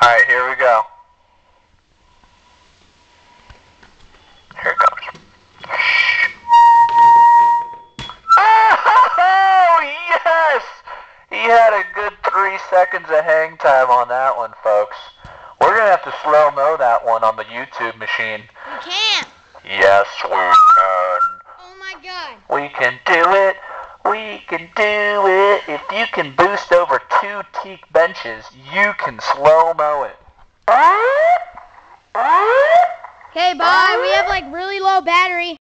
Alright, here we go. Here it goes. Oh, yes! He had a good 3 seconds of hang time on that one, folks. We're going to have to slow-mo that one on the YouTube machine. We can't. Yes, we can. Oh my god. We can do it. We can do it. If you can boost over 2 teak benches, you can slow-mo it. Okay, bye. We have like really low battery.